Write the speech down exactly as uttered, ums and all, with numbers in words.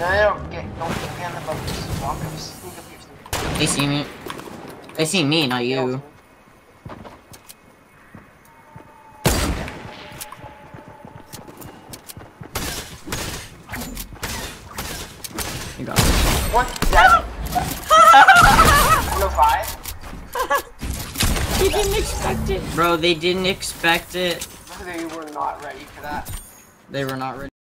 no, no, get, don't get on the boat. Walk up, sneak up here, sneak up. They see me. They see me, not you. You got it. What? Dead? No five? You didn't expect it. Bro, they didn't expect it. They were not ready for that. They were not ready.